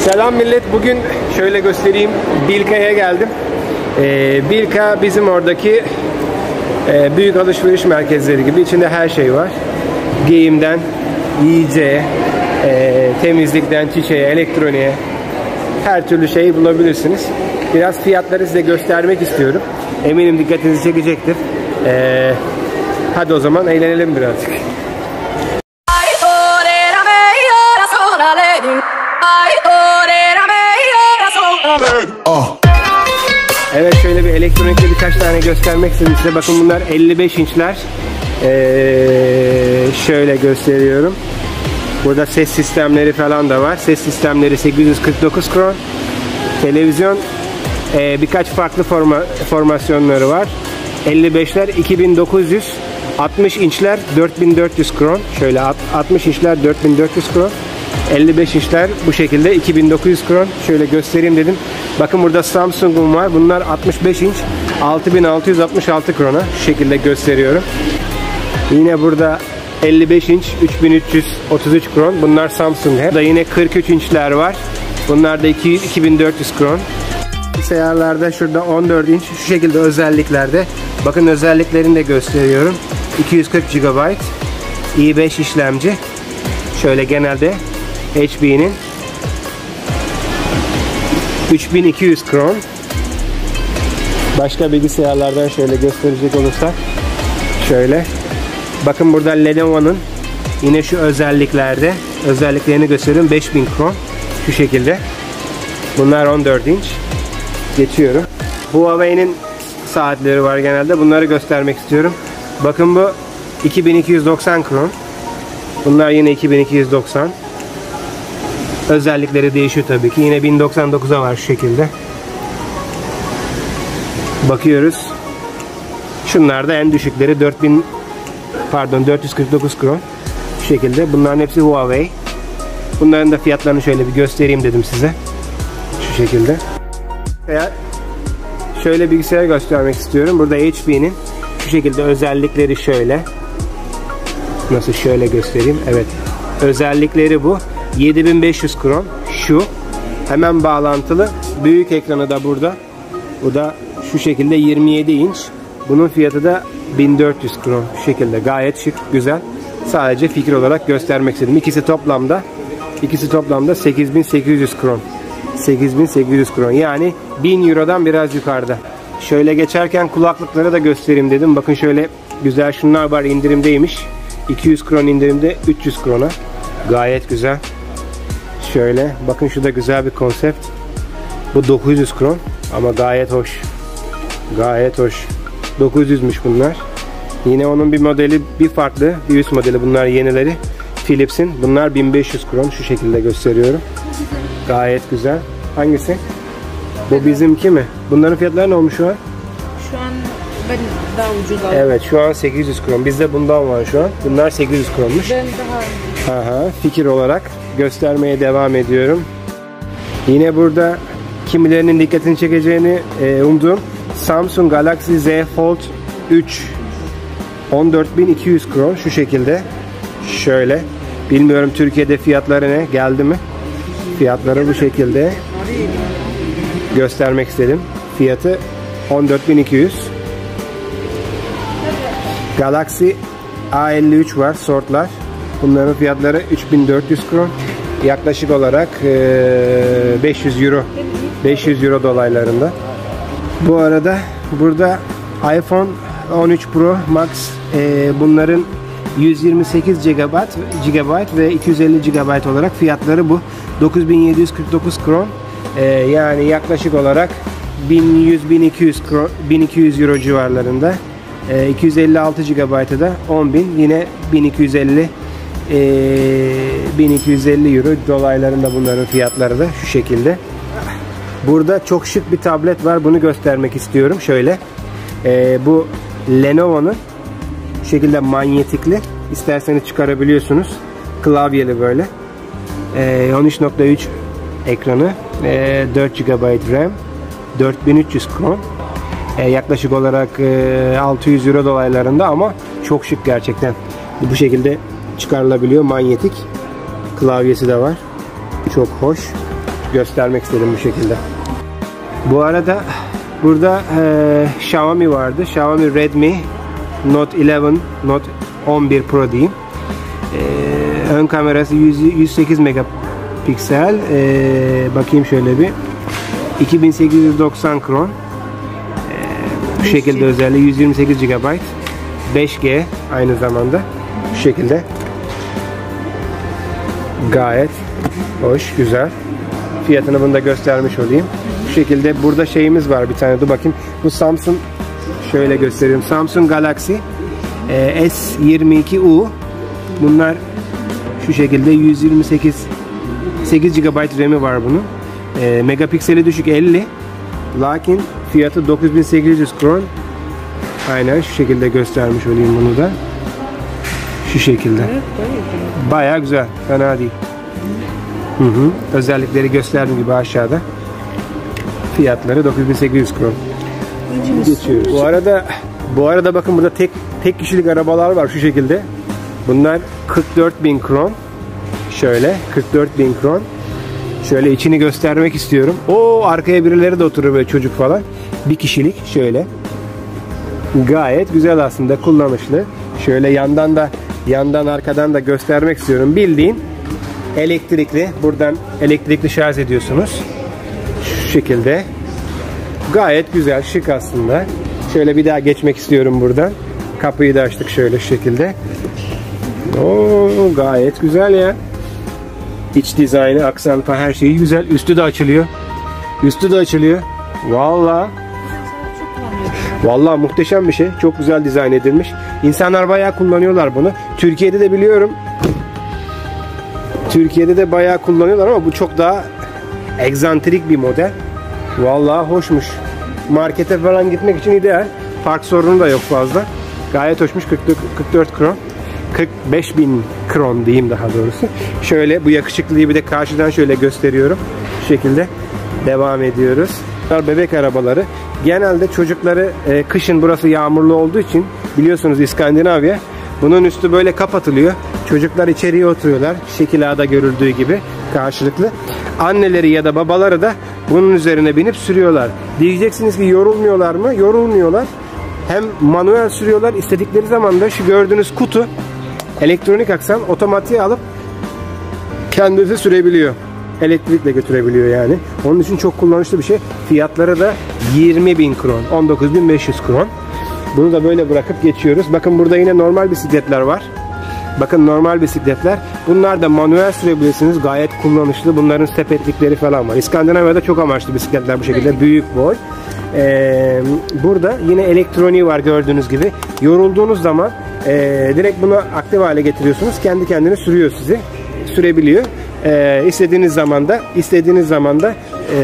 Selam millet. Bugün şöyle göstereyim. Bilka'ya geldim. Bilka bizim oradaki büyük alışveriş merkezleri gibi. İçinde her şey var. Giyimden, yiyeceğe, temizlikten, çiçeğe, elektroniğe her türlü şeyi bulabilirsiniz. Biraz fiyatları size göstermek istiyorum. Eminim dikkatinizi çekecektir. Hadi o zaman eğlenelim birazcık. Evet, şöyle bir elektronikli birkaç tane göstermek istedim size. Bakın bunlar 55 inçler. Şöyle gösteriyorum. Burada ses sistemleri falan da var. Ses sistemleri 849 kron. Televizyon birkaç farklı formasyonları var. 55'ler 2900, 60 inçler 4400 kron. Şöyle 60 inçler 4400 kron. 55 inçler bu şekilde 2900 kron. Şöyle göstereyim dedim. Bakın burada Samsung'um var. Bunlar 65 inç 6666 krona. Şu şekilde gösteriyorum. Yine burada 55 inç 3333 kron. Bunlar Samsung. Burada yine 43 inçler var. Bunlar da 2400 kron. Bilgisayarlarda şurada 14 inç şu şekilde özelliklerde. Bakın özelliklerini de gösteriyorum. 240 GB i5 işlemci. Şöyle genelde HP'nin 3200 kron. Başka bilgisayarlardan şöyle gösterecek olursak şöyle. Bakın burada Lenovo'nun yine şu özelliklerde özelliklerini gösteriyorum. 5000 kron. Şu şekilde. Bunlar 14 inç. Geçiyorum. Huawei'nin saatleri var genelde. Bunları göstermek istiyorum. Bakın bu 2290 kron. Bunlar yine 2290. Özellikleri değişiyor tabii ki. Yine 1099'a var şu şekilde. Bakıyoruz. Şunlar da en düşükleri 449 kron. Şu şekilde. Bunların hepsi Huawei. Bunların da fiyatlarını şöyle bir göstereyim dedim size. Şu şekilde. Şöyle bilgisayar göstermek istiyorum. Burada HP'nin şu şekilde özellikleri şöyle. Nasıl şöyle göstereyim? Evet. Özellikleri bu. 7500 kron. Şu. Hemen bağlantılı. Büyük ekranı da burada. Bu da şu şekilde 27 inç. Bunun fiyatı da 1400 kron. Şu şekilde. Gayet şık. Güzel. Sadece fikir olarak göstermek istedim. İkisi toplamda 8800 kron. 8800 kron. Yani 1000 Euro'dan biraz yukarıda. Şöyle geçerken kulaklıkları da göstereyim dedim. Bakın şöyle güzel şunlar var, indirimdeymiş. 200 kron indirimde 300 krona. Gayet güzel. Şöyle bakın, şu da güzel bir konsept. Bu 900 kron ama gayet hoş. Gayet hoş. 900'müş bunlar. Yine onun bir modeli, bir farklı, bir üst modeli, bunlar yenileri. Philips'in. Bunlar 1500 kron. Şu şekilde gösteriyorum. Gayet güzel. Hangisi? Bu bizimki mi? Bunların fiyatları ne olmuş şu an? Şu an ben daha ucuz aldım. Evet, şu an 800 kron. Bizde bundan var şu an. Bunlar 800 kronmuş. Ben daha... Aha, fikir olarak göstermeye devam ediyorum. Yine burada kimilerinin dikkatini çekeceğini umduğum Samsung Galaxy Z Fold 3 14200 kron. Şu şekilde. Şöyle. Bilmiyorum Türkiye'de fiyatları ne? Geldi mi? Fiyatları bu şekilde. Göstermek istedim. Fiyatı 14200. Galaxy A53 var. Sortlar. Bunların fiyatları 3400 kron. Yaklaşık olarak 500 euro. 500 euro dolaylarında. Bu arada burada iPhone 13 Pro Max bunların 128 GB ve 250 GB olarak fiyatları bu. 9749 kron. Yani yaklaşık olarak 1100-1200 euro civarlarında. 256 GB'ı da 10.000, yine 1250 euro dolaylarında bunların fiyatları da şu şekilde. Burada çok şık bir tablet var. Bunu göstermek istiyorum. Şöyle. Bu Lenovo'nun şu şekilde manyetikli. İsterseniz çıkarabiliyorsunuz. Klavyeli böyle. 13.3 ekranı. 4 GB RAM. 4300 kron. Yaklaşık olarak 600 euro dolaylarında ama çok şık gerçekten. Bu şekilde çıkarılabiliyor. Manyetik. Klavyesi de var. Çok hoş. göstermek istedim bu şekilde. Bu arada burada Xiaomi vardı. Xiaomi Redmi Note 11, Note 11 Pro diyeyim. Ön kamerası 108 megapiksel. Bakayım şöyle bir. 2890 kron. Bu şekilde özelliği 128 GB. 5G aynı zamanda. Bu şekilde. Gayet hoş, güzel. Fiyatını bunu da göstermiş olayım. Bu şekilde burada şeyimiz var bir tane. Dur bakayım. Bu Samsung, şöyle göstereyim. Samsung Galaxy S22U. Bunlar şu şekilde 8 GB RAM'i var bunun. Megapikseli düşük 50. Lakin fiyatı 9800 kron. Aynen şu şekilde göstermiş olayım bunu da. Şu şekilde. Bayağı güzel. Fena değil. Özellikleri gösterdiğim gibi aşağıda. Fiyatları 9800 kron. Geçiyoruz. Bu arada bakın burada tek kişilik arabalar var şu şekilde. Bunlar 44.000 kron. Şöyle 44.000 kron. Şöyle içini göstermek istiyorum. Arkaya birileri de oturuyor böyle, çocuk falan. Bir kişilik şöyle. Gayet güzel aslında, kullanışlı. Şöyle yandan arkadan da göstermek istiyorum. Bildiğin elektrikli. Buradan elektrikli şarj ediyorsunuz. Şu şekilde. Gayet güzel, şık aslında. Şöyle bir daha geçmek istiyorum buradan. Kapıyı da açtık şöyle şu şekilde. Gayet güzel ya. İç dizaynı, aksan falan her şeyi güzel. Üstü de açılıyor. Vallahi muhteşem bir şey. Çok güzel dizayn edilmiş. İnsanlar bayağı kullanıyorlar bunu. Türkiye'de de biliyorum. Türkiye'de de bayağı kullanıyorlar ama bu çok daha egzantrik bir model. Vallahi hoşmuş. Markete falan gitmek için ideal. Park sorunu da yok fazla. Gayet hoşmuş. 44 kron. 45.000 kron diyeyim daha doğrusu. Şöyle bu yakışıklıyı bir de karşıdan şöyle gösteriyorum. Şu şekilde devam ediyoruz. Bebek arabaları. Genelde çocukları kışın, burası yağmurlu olduğu için biliyorsunuz İskandinavya, bunun üstü böyle kapatılıyor. Çocuklar içeriye oturuyorlar. Şekil A'da görüldüğü gibi karşılıklı. Anneleri ya da babaları da bunun üzerine binip sürüyorlar. Diyeceksiniz ki yorulmuyorlar mı? Yorulmuyorlar. Hem manuel sürüyorlar. İstedikleri zaman da şu gördüğünüz kutu elektronik aksam otomatiğe alıp kendisi sürebiliyor. Elektrikle götürebiliyor yani. Onun için çok kullanışlı bir şey. Fiyatları da 20.000 kron. 19.500 kron. Bunu da böyle bırakıp geçiyoruz. Bakın burada yine normal bisikletler var. Bakın normal bisikletler. Bunlar da manuel sürebilirsiniz. Gayet kullanışlı. Bunların sepetlikleri falan var. İskandinavya'da çok amaçlı bisikletler bu şekilde. Büyük boy. Burada yine elektroniği var gördüğünüz gibi. Yorulduğunuz zaman direkt bunu aktif hale getiriyorsunuz. Kendi kendine sürüyor sizi. Sürebiliyor. İstediğiniz zaman da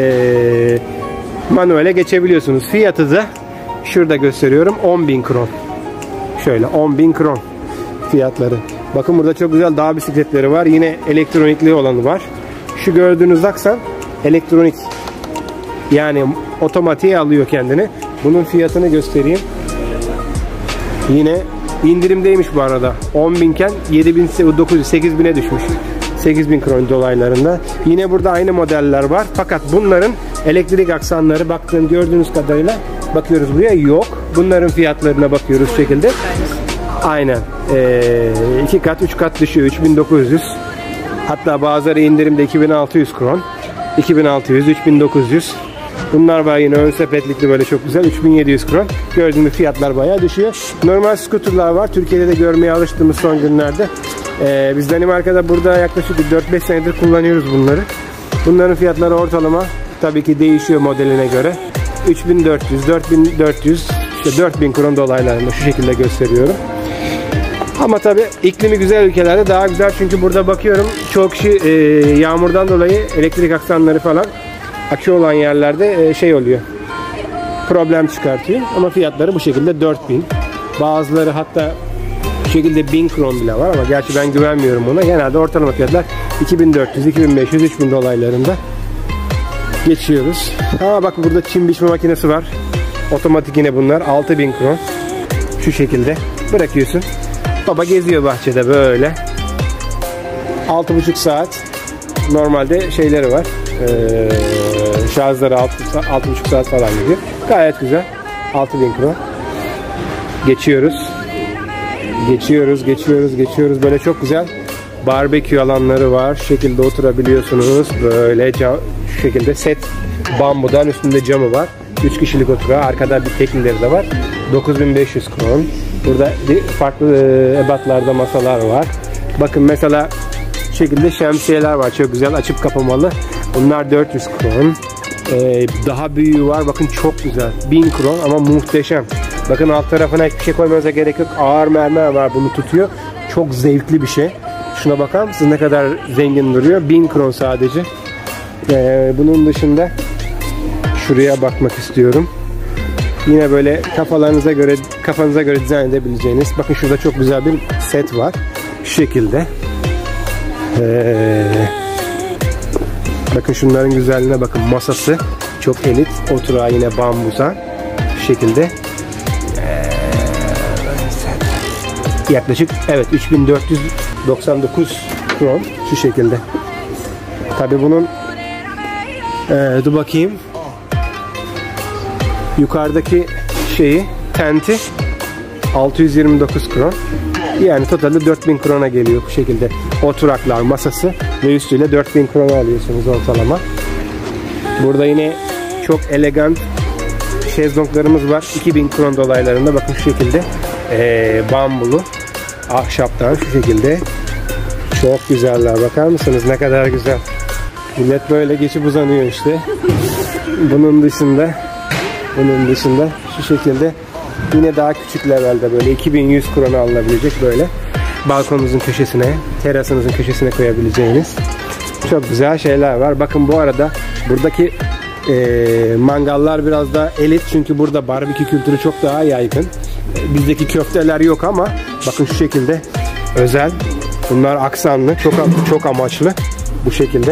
manuele geçebiliyorsunuz. Fiyatı da şurada gösteriyorum. 10.000 kron. Şöyle 10.000 kron fiyatları. Bakın burada çok güzel dağ bisikletleri var. Yine elektronikli olanı var. Şu gördüğünüz aksan elektronik. Yani otomatiğe alıyor kendini. Bunun fiyatını göstereyim. Yine indirimdeymiş bu arada. 10.000 iken 8.000'e düşmüş. 8.000 kron dolaylarında. Yine burada aynı modeller var. Fakat bunların elektrik aksanları gördüğünüz kadarıyla bakıyoruz buraya yok. Bunların fiyatlarına bakıyoruz şekilde. Aynen. 2 kat 3 kat düşüyor. 3.900. Hatta bazıları indirimde 2.600 kron. 2.600, 3.900. Bunlar var yine ön sepetlikli böyle çok güzel. 3.700 kron. Gördüğünüz fiyatlar bayağı düşüyor. Normal scooterlar var. Türkiye'de de görmeye alıştığımız son günlerde. Biz Danimarka'da burada yaklaşık 4-5 senedir kullanıyoruz bunları. Bunların fiyatları ortalama tabii ki değişiyor modeline göre. 3.400, 4.400, işte 4.000 kron dolaylarında şu şekilde gösteriyorum. Ama tabii iklimi güzel ülkelerde daha güzel, çünkü burada bakıyorum çoğu kişi yağmurdan dolayı elektrik aksanları falan akü olan yerlerde şey oluyor, problem çıkartıyor. Ama fiyatları bu şekilde 4.000. Bazıları hatta bu şekilde 1000 kron bile var ama gerçi ben güvenmiyorum ona. Genelde ortalama fiyatlar 2400, 2500, 3000 dolaylarında geçiyoruz. Bak burada çim biçme makinesi var. Otomatik yine bunlar. 6000 kron. Şu şekilde bırakıyorsun. Baba geziyor bahçede böyle. 6,5 saat normalde şeyleri var. Şarjları 6,5 saat falan gidiyor. Gayet güzel. 6000 kron. Geçiyoruz. Böyle çok güzel barbekü alanları var. Şu şekilde oturabiliyorsunuz. Böyle şu şekilde set bambudan, üstünde camı var. 3 kişilik oturuyor. Arkada bir teklileri de var. 9500 kron. Burada farklı ebatlarda masalar var. Bakın mesela şu şekilde şemsiyeler var. Çok güzel, açıp kapamalı. Bunlar 400 kron. Daha büyüğü var. Bakın çok güzel. 1000 kron ama muhteşem. Bakın alt tarafına hiçbir şey koymanıza gerek yok. Ağır mermer var, bunu tutuyor. Çok zevkli bir şey. Şuna bakar mısınız ne kadar zengin duruyor. 1000 kron sadece. Bunun dışında şuraya bakmak istiyorum. Yine böyle kafanıza göre dizayn edebileceğiniz. Bakın şurada çok güzel bir set var. Şu şekilde. Bakın şunların güzelliğine bakın. Masası çok elit. Oturağı yine bambudan. Şu şekilde. Yaklaşık 3499 kron şu şekilde. Tabi bunun dur bakayım. Yukarıdaki tenti 629 kron. Yani totalde 4000 krona geliyor bu şekilde. Oturaklar, masası ve üstüyle 4000 krona alıyorsunuz ortalama. Burada yine çok elegant şezlonglarımız var. 2000 kron dolaylarında. Bakın şu şekilde bambulu ahşaptan şu şekilde. Çok güzeller. Bakar mısınız? Ne kadar güzel. Millet böyle geçip uzanıyor işte. Bunun dışında şu şekilde yine daha küçük levelde böyle 2100 krona alınabilecek böyle balkonunuzun köşesine, terasınızın köşesine koyabileceğiniz çok güzel şeyler var. Bakın bu arada buradaki mangallar biraz da elit, çünkü burada barbekü kültürü çok daha yaygın. Bizdeki köfteler yok ama bakın şu şekilde özel. Bunlar aksanlı, çok amaçlı bu şekilde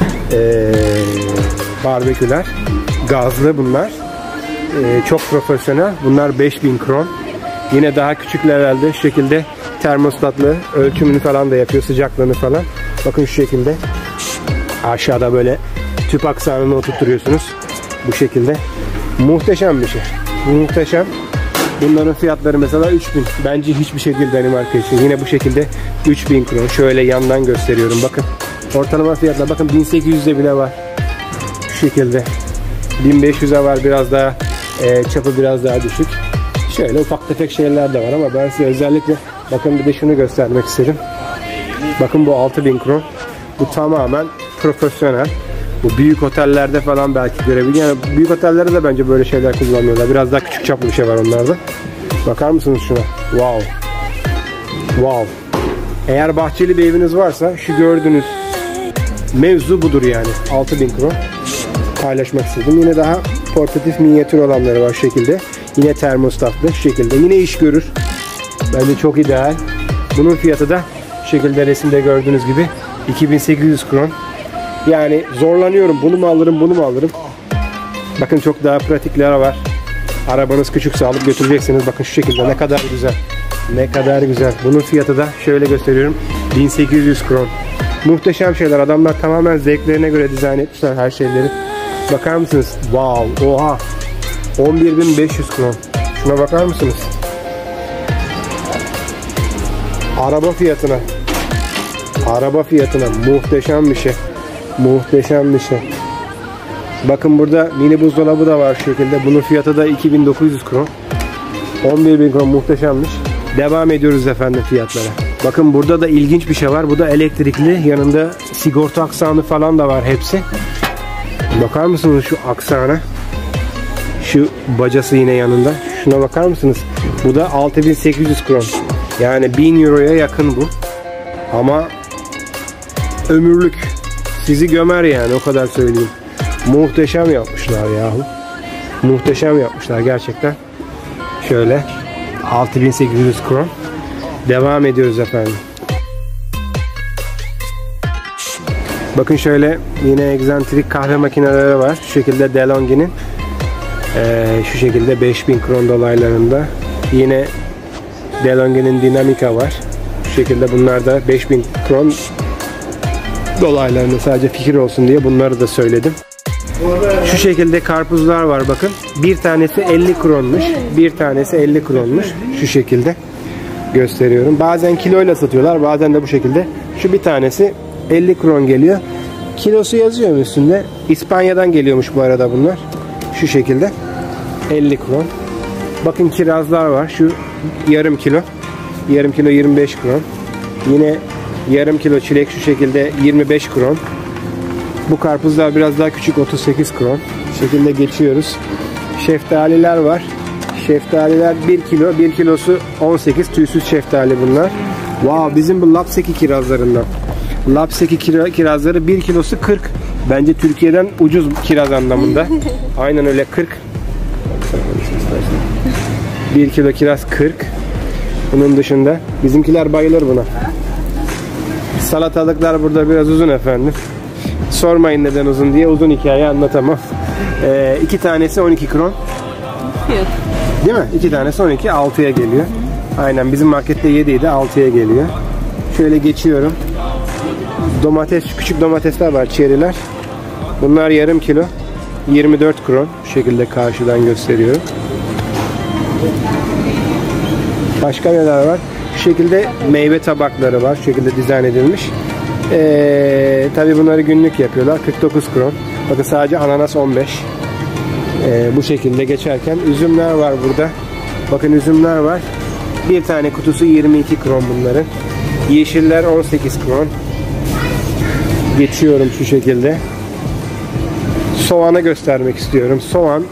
barbeküler. Gazlı bunlar. Çok profesyonel. Bunlar 5000 kron. Yine daha küçük levelde şu şekilde termostatlı ölçümünü falan da yapıyor, sıcaklığını falan. Bakın şu şekilde aşağıda böyle tüp aksanını oturtuyorsunuz. Bu şekilde. Muhteşem bir şey. Muhteşem. Bunların fiyatları mesela 3000. Bence hiçbir şey değil Danimarka için. Yine bu şekilde 3000 kron. Şöyle yandan gösteriyorum. Bakın. Ortalama fiyatlar. Bakın 1800'de bile var. Şu şekilde. 1500'e var, biraz daha çapı biraz daha düşük. Şöyle ufak tefek şeyler de var ama ben size özellikle bakın bir de şunu göstermek istedim. Bakın bu 6000 kron. Bu tamamen profesyonel. Bu büyük otellerde falan belki görebilir. Yani büyük otellerde de bence böyle şeyler kullanmıyorlar. Biraz daha küçük çaplı bir şey var onlarda. Bakar mısınız şuna? Wow. Wow. Eğer bahçeli bir eviniz varsa şu gördüğünüz mevzu budur yani. 6000 kron. Paylaşmak istedim. Yine daha portatif minyatür olanları var şu şekilde. Yine termostatlı şu şekilde. Yine iş görür. Bence çok ideal. Bunun fiyatı da şu şekilde resimde gördüğünüz gibi 2800 kron. Yani zorlanıyorum. Bunu mu alırım? Bakın çok daha pratikleri var. Arabanız küçükse alıp götüreceksiniz. Bakın şu şekilde ne kadar güzel. Ne kadar güzel. Bunun fiyatı da şöyle gösteriyorum. 1800 kron. Muhteşem şeyler. Adamlar tamamen zevklerine göre dizayn etmişler her şeyleri. Bakar mısınız? Wow. Oha. 11.500 kron. Şuna bakar mısınız? Araba fiyatına muhteşem bir şey. Muhteşem bir şey. Bakın burada mini buzdolabı da var şu şekilde. Bunun fiyatı da 2900 kron. 11.000 kron, muhteşemmiş. Devam ediyoruz efendim fiyatlara. Bakın burada da ilginç bir şey var. Bu da elektrikli. Yanında sigorta aksanı falan da var hepsi. Bakar mısınız şu aksana? Şu bacası yine yanında. Şuna bakar mısınız? Bu da 6800 kron. Yani 1000 euroya yakın bu. Ama ömürlük. Sizi gömer yani, o kadar söyleyeyim. Muhteşem yapmışlar yahu. Muhteşem yapmışlar gerçekten. Şöyle 6800 kron. Devam ediyoruz efendim. Bakın şöyle yine egzantrik kahve makineleri var. Şu şekilde DeLonghi'nin. Şu şekilde 5000 kron dolaylarında. Yine DeLonghi'nin Dinamica var. Şu şekilde bunlar da 5000 kron dolaylarında sadece fikir olsun diye bunları da söyledim. Şu şekilde karpuzlar var bakın. Bir tanesi 50 kronmuş. Bir tanesi 50 kronmuş. Şu şekilde gösteriyorum. Bazen kiloyla satıyorlar. Bazen de bu şekilde. Şu bir tanesi 50 kron geliyor. Kilosu yazıyor üstünde. İspanya'dan geliyormuş bu arada bunlar. Şu şekilde 50 kron. Bakın kirazlar var. Şu yarım kilo. Yarım kilo 25 kron. Yine yarım kilo çilek şu şekilde 25 kron. Bu karpuzlar biraz daha küçük 38 kron. Bu şekilde geçiyoruz. Şeftaliler var. Şeftaliler 1 kilo. 1 kilosu 18. Tüysüz şeftali bunlar. Wow, bizim bu Lapseki kirazlarından. Lapseki kirazları 1 kilosu 40. Bence Türkiye'den ucuz kiraz anlamında. Aynen öyle 40. 1 kilo kiraz 40. Bunun dışında bizimkiler bayılır buna. Salatalıklar burada biraz uzun efendim. Sormayın neden uzun diye, uzun hikaye anlatamam. 2 tanesi 12 kron. Fiyat. Değil mi? 2 tanesi 12, 6'ya geliyor. Aynen bizim markette 7 idi, 6'ya geliyor. Şöyle geçiyorum. Domates, küçük domatesler var, çeriler. Bunlar yarım kilo. 24 kron. Şu şekilde karşıdan gösteriyorum. Başka neler var? Şu şekilde meyve tabakları var. Şu şekilde dizayn edilmiş. Tabi bunları günlük yapıyorlar. 49 kron. Bakın sadece ananas 15. Bu şekilde geçerken üzümler var burada. Bakın üzümler var. Bir tane kutusu 22 kron bunların. Yeşiller 18 kron. Geçiyorum şu şekilde. Soğanı göstermek istiyorum. Soğan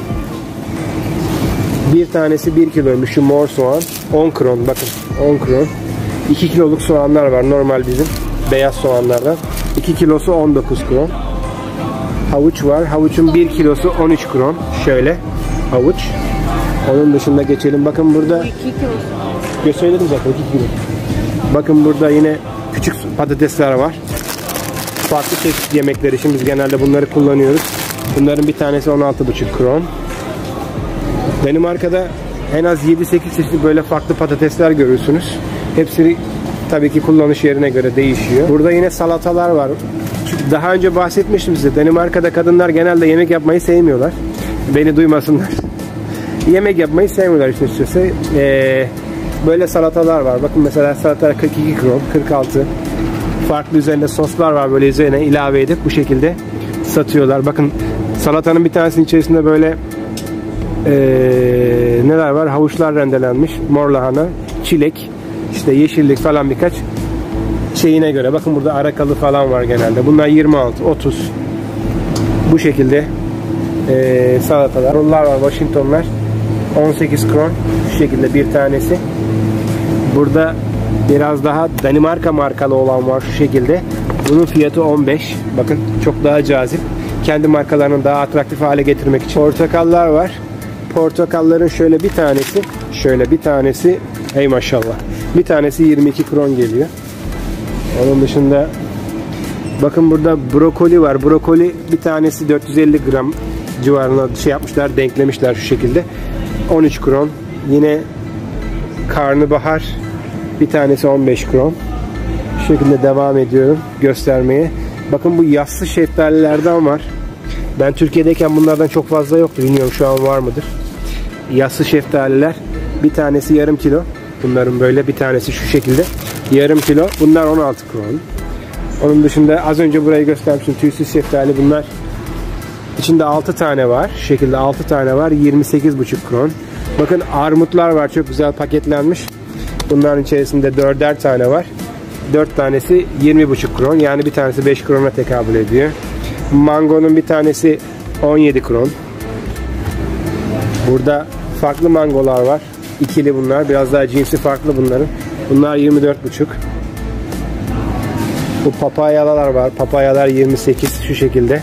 bir tanesi 1 kiloymuş şu mor soğan. 10 kron bakın. 10 kron. 2 kiloluk soğanlar var normal bizim. Beyaz soğanlardan. 2 kilosu 19 kron. Havuç var. Havuçun 1 kilosu 13 kron. Şöyle havuç. Onun dışında geçelim. Bakın burada 2 kilosu. Söyledim zaten 2 kilo. Bakın burada yine küçük patatesler var. Farklı çeşit yemekler için biz genelde bunları kullanıyoruz. Bunların bir tanesi 16,5 kron. Danimarka'da en az 7-8 çeşit böyle farklı patatesler görürsünüz. Hepsi tabii ki kullanış yerine göre değişiyor. Burada yine salatalar var. Daha önce bahsetmiştim size. Danimarka'da kadınlar genelde yemek yapmayı sevmiyorlar. Beni duymasınlar. Yemek yapmayı sevmiyorlar işte açıkçası. Böyle salatalar var. Bakın mesela salatalar 42 kron, 46. Farklı üzerinde soslar var, böyle üzerine ilave edip bu şekilde satıyorlar. Bakın salatanın bir tanesinin içerisinde böyle neler var? Havuçlar rendelenmiş, mor lahana, çilek, işte yeşillik falan birkaç şeyine göre. Bakın burada arakalı falan var genelde. Bunlar 26, 30. Bu şekilde salatalar. Bunlar var, Washingtonlar. 18 kron. Şu şekilde bir tanesi. Burada biraz daha Danimarka markalı olan var şu şekilde. Bunun fiyatı 15. Bakın çok daha cazip. Kendi markalarını daha atraktif hale getirmek için. Portakallar var. Portakalların şöyle bir tanesi hey maşallah. Bir tanesi 22 kron geliyor. Onun dışında bakın burada brokoli var. Brokoli bir tanesi 450 gram civarına yapmışlar, denklemişler şu şekilde. 13 kron. Yine karnabahar bir tanesi 15 kron. Şu şekilde devam ediyorum göstermeye. Bakın bu yassı şeftalilerden var. Ben Türkiye'deyken bunlardan çok fazla yoktu. Bilmiyorum şu an var mıdır? Yassı şeftaliler. Bir tanesi yarım kilo. Bunların böyle bir tanesi şu şekilde. Yarım kilo. Bunlar 16 kron. Onun dışında az önce burayı göstermiştim. Tüysüz şeftali bunlar. İçinde 6 tane var. Şu şekilde 6 tane var. 28,5 kron. Bakın armutlar var. Çok güzel paketlenmiş. Bunların içerisinde 4'er tane var. 4 tanesi 20,5 kron. Yani bir tanesi 5 krona tekabül ediyor. Mangonun bir tanesi 17 kron. Burada farklı mangolar var. İkili bunlar. Biraz daha cinsi farklı bunların. Bunlar 24,5. Bu papayalar var. Papayalar 28 şu şekilde.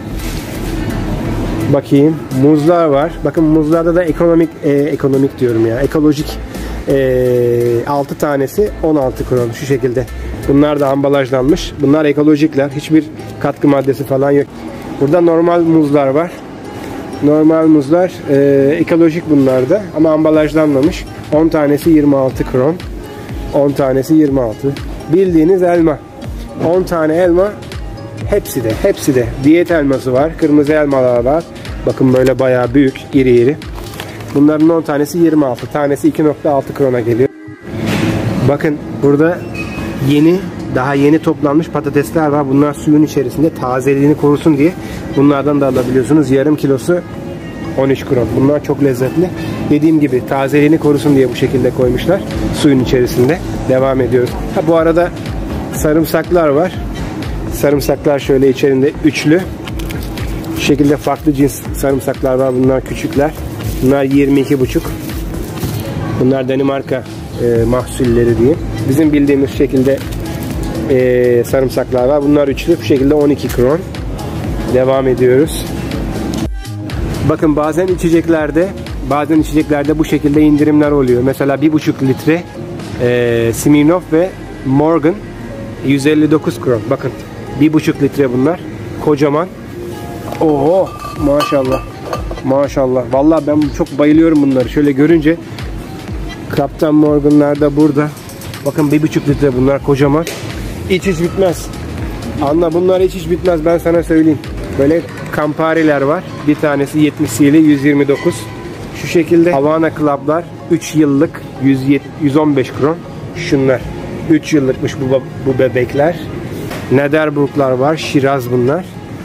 Bakayım. Muzlar var. Bakın muzlarda da ekonomik diyorum ya. Ekolojik 6 tanesi 16 kron şu şekilde. Bunlar da ambalajlanmış. Bunlar ekolojikler. Hiçbir katkı maddesi falan yok. Burada normal muzlar var. Normal muzlar ekolojik bunlar da ama ambalajlanmamış. 10 tanesi 26 kron. 10 tanesi 26. Bildiğiniz elma. 10 tane elma. Hepsi de. Diyet elması var. Kırmızı elmalar var. Bakın böyle bayağı büyük, iri. Bunların 10 tanesi 26. Tanesi 2.6 krona geliyor. Bakın burada daha yeni toplanmış patatesler var. Bunlar suyun içerisinde tazeliğini korusun diye. Bunlardan da alabiliyorsunuz. Yarım kilosu 13 kron. Bunlar çok lezzetli. Dediğim gibi tazeliğini korusun diye bu şekilde koymuşlar. Suyun içerisinde. Devam ediyoruz. Bu arada sarımsaklar var. Sarımsaklar şöyle içerisinde üçlü. Şu şekilde farklı cins sarımsaklar var. Bunlar küçükler. Bunlar 22,5. Bunlar Danimarka mahsulleri diye. Bizim bildiğimiz şekilde sarımsaklar var. Bunlar üçlü. Bu şekilde 12 kron. Devam ediyoruz. Bakın bazen içeceklerde bu şekilde indirimler oluyor. Mesela 1,5 litre Smirnoff ve Morgan 159 kron. Bakın 1,5 litre bunlar. Kocaman. Oho maşallah. Maşallah. Vallahi ben çok bayılıyorum bunları. Şöyle görünce Kaptan Morgan'lar da burada. Bakın 1,5 litre bunlar kocaman. Hiç bitmez. Anla bunlar hiç bitmez ben sana söyleyeyim. Böyle Campari'ler var. Bir tanesi 70 cl 129. Şu şekilde Havana Club'lar 3 yıllık 115 kron. Şunlar 3 yıllıkmış bu bebekler. Nederburglar var. Şiraz bunlar.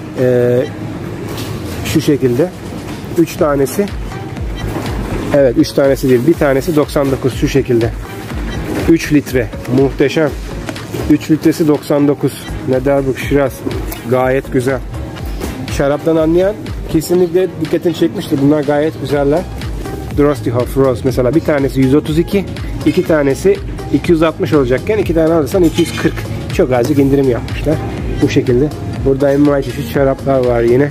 Şu şekilde 3 tanesi. Evet 3 tanesi değil. Bir tanesi 99 şu şekilde. 3 litre. Muhteşem. 3 litresi 99. Nederburg Şiraz. Gayet güzel. Şaraptan anlayan kesinlikle dikkatini çekmiştir. Bunlar gayet güzeller. Drostihoff Rose mesela bir tanesi 132, iki tanesi 260 olacakken iki tane alırsan 240. Çok azıcık indirim yapmışlar. Bu şekilde. Burada envai çeşit şaraplar var yine.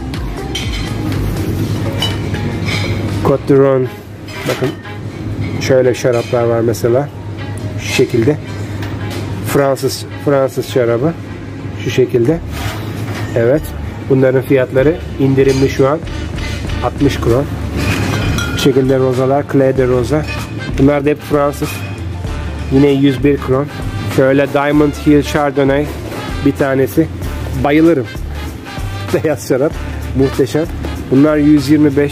Côte d'Iron. Bakın şöyle şaraplar var mesela. Şu şekilde. Fransız şarabı. Şu şekilde. Evet. Bunların fiyatları indirimli şu an. 60 kron. Bu şekilde rozalar. Clé de Rosa. Bunlar da hep Fransız. Yine 101 kron. Şöyle Diamond Hill Chardonnay. Bir tanesi. Bayılırım. Beyaz şarap. Muhteşem. Bunlar 125.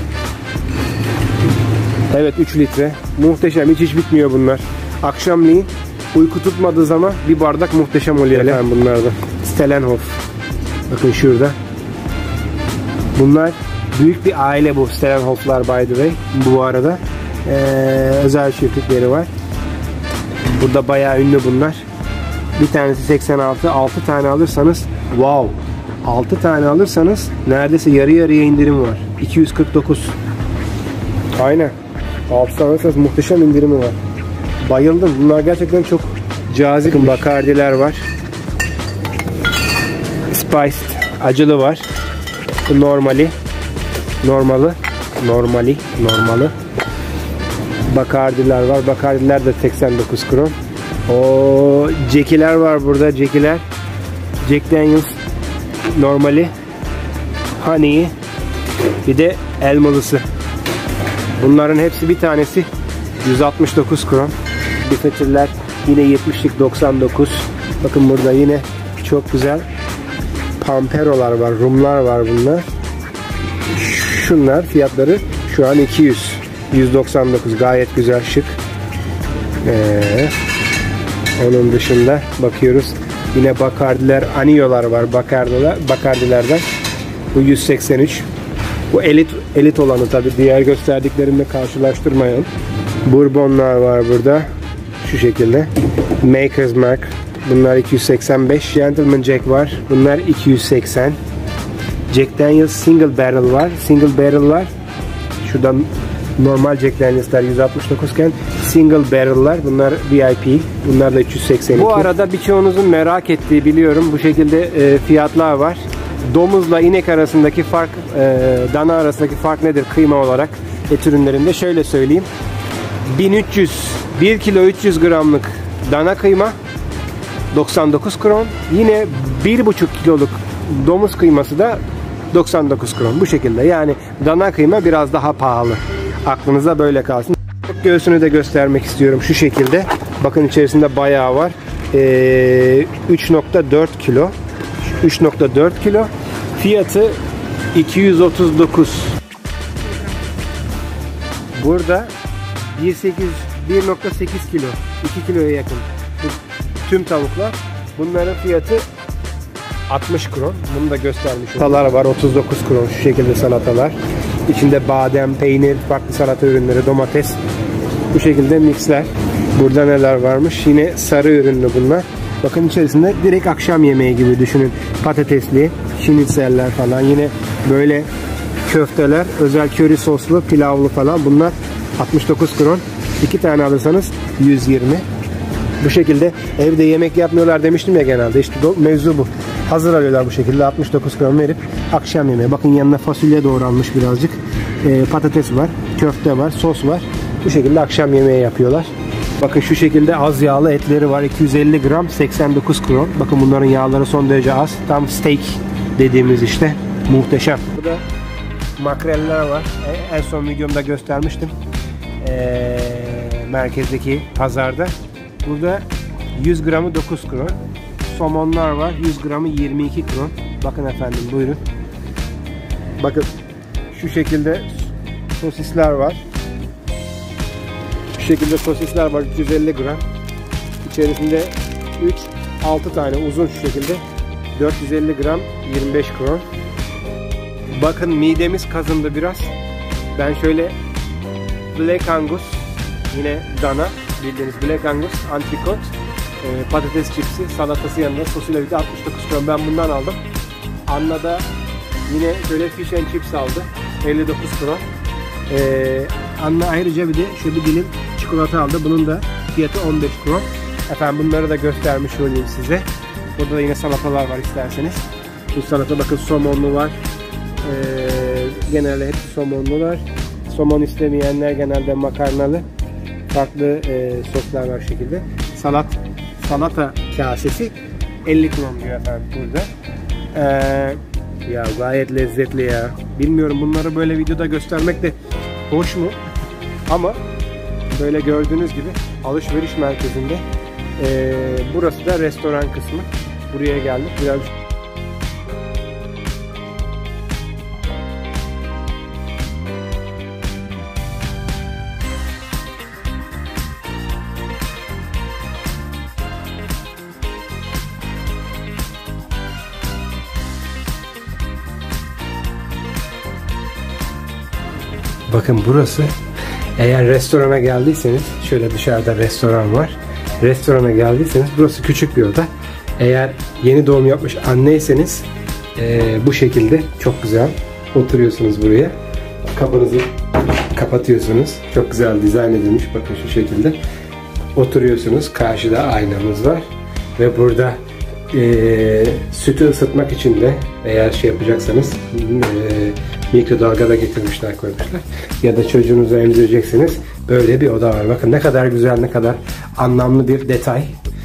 Evet 3 litre. Muhteşem. Hiç bitmiyor bunlar. Akşamleyin uyku tutmadığı zaman bir bardak muhteşem oluyor. Yani bunlardan. Stellenhof. Bakın şurada. Bunlar büyük bir aile bu. Stellenhof'lar by the way. Bu arada. Özel çiftlikleri var. Burada bayağı ünlü bunlar. Bir tanesi 86. 6 tane alırsanız wow. 6 tane alırsanız neredeyse yarı yarıya indirim var. 249. Aynen. 6 tane alırsanız muhteşem indirimi var. Bayıldım. Bunlar gerçekten çok cazip. Bacardi'ler var. Spiced. Acılı var. Normali. Bacardi'ler var. Bacardi'ler de 89 kron. O Jack'iler var burada. Jack'iler. Jack Daniels normali. Honey'i. Bir de elmalısı. Bunların hepsi bir tanesi 169 kron. Bifetiller yine 70'lik 99. Bakın burada yine çok güzel Pampero'lar var. Rumlar var bunlar. Şunlar fiyatları şu an 199 gayet güzel şık. Onun dışında bakıyoruz. Yine Bacardi'ler, Anillo'lar var. Bacardi'lerden. Bu 183. Bu elit olanı tabi. Diğer gösterdiklerimle karşılaştırmayalım. Bourbonlar var burada. Şu şekilde. Maker's Mark. Bunlar 285. Gentleman Jack var. Bunlar 280. Jack Daniels Single Barrel var. Single Barrel'lar şuradan normal Jack Daniels'lar 169 iken Single Barrel'lar bunlar VIP. Bunlar da 382. Bu arada birçoğunuzun merak ettiği biliyorum bu şekilde fiyatlar var. Domuzla inek arasındaki fark, dana arasındaki fark nedir kıyma olarak et ürünlerinde? Şöyle söyleyeyim. 1 kilo 300 gramlık dana kıyma 99 kron. Yine 1,5 kiloluk domuz kıyması da 99 kron. Bu şekilde. Yani dana kıyma biraz daha pahalı. Aklınıza böyle kalsın. Göğsünü de göstermek istiyorum şu şekilde. Bakın içerisinde bayağı var. 3.4 kilo. 3.4 kilo. Fiyatı 239. Burada 1.8 kilo. 2 kiloya yakın. Tüm tavuklar. Bunların fiyatı 60 kron. Bunu da göstermiş. Salatalar var 39 kron. Şu şekilde salatalar. İçinde badem, peynir, farklı salata ürünleri, domates. Bu şekilde mixler. Burada neler varmış? Yine sarı ürünlü bunlar. Bakın içerisinde direkt akşam yemeği gibi düşünün. Patatesli, şinitzeller falan. Yine böyle köfteler, özel köri soslu, pilavlı falan. Bunlar 69 kron. 2 tane alırsanız 120. Bu şekilde evde yemek yapmıyorlar demiştim ya genelde. İşte mevzu bu. Hazır alıyorlar bu şekilde. 69 kron verip akşam yemeği. Bakın yanına fasulye doğranmış birazcık. Patates var, köfte var, sos var. Bu şekilde akşam yemeği yapıyorlar. Bakın şu şekilde az yağlı etleri var. 250 gram 89 kron. Bakın bunların yağları son derece az. Tam steak dediğimiz işte. Muhteşem. Burada makreller var. En son videomda göstermiştim. Merkezdeki pazarda. Burada 100 gramı 9 kron. Somonlar var. 100 gramı 22 kron. Bakın efendim buyurun. Bakın şu şekilde sosisler var. Şu şekilde sosisler var. 350 gram. İçerisinde 6 tane uzun şu şekilde. 450 gram 25 kron. Bakın midemiz kazındı biraz. Ben şöyle Black Angus, yine dana bildiğiniz Black Angus, antrikot, patates çipsi, salatası yanında sosuyla birlikte 69 kron. Ben bundan aldım. Anna da yine şöyle fish and chips aldı. 59 kron. Anna ayrıca bir de şu bir dilim çikolata aldı. Bunun da fiyatı 15 kron. Efendim bunları da göstermiş olayım size. Burada da yine salatalar var isterseniz. Bu salata bakın somonlu var. Genelde hepsi somonlular. Somon istemeyenler genelde makarnalı. Farklı soslar var şekilde. Salata kasesi 50 kron diyor efendim burada. Ya gayet lezzetli ya. Bilmiyorum bunları böyle videoda göstermek de hoş mu? Ama böyle gördüğünüz gibi alışveriş merkezinde. Burası da restoran kısmı. Buraya geldik. Biraz bakın burası, eğer restorana geldiyseniz, şöyle dışarıda restoran var. Restorana geldiyseniz burası küçük bir oda. Eğer yeni doğum yapmış anneyseniz bu şekilde çok güzel oturuyorsunuz buraya. Kapınızı kapatıyorsunuz. Çok güzel dizayn edilmiş. Bakın şu şekilde oturuyorsunuz. Karşıda aynamız var. Ve burada sütü ısıtmak için de eğer şey yapacaksanız mikrodalgada getirmişler, koymuşlar. Ya da çocuğunuzu emzireceksiniz. Böyle bir oda var. Bakın ne kadar güzel, ne kadar anlamlı bir detay.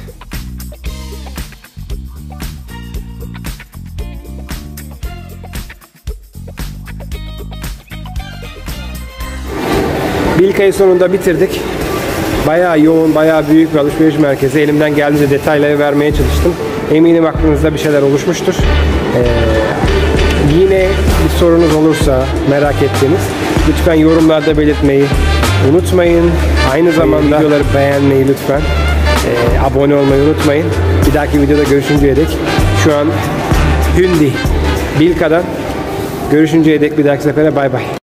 Bilka'yı sonunda bitirdik. Bayağı yoğun, bayağı büyük bir alışveriş merkezi. Elimden geldiğince detayları vermeye çalıştım. Eminim aklınızda bir şeyler oluşmuştur. Yine bir sorunuz olursa, merak ettiğiniz, lütfen yorumlarda belirtmeyi unutmayın. Aynı zamanda videoları beğenmeyi lütfen. Abone olmayı unutmayın. Bir dahaki videoda görüşünceye dek, şu an Hyundai Bilka'dan görüşünceye dek bir dahaki sefere bay bay.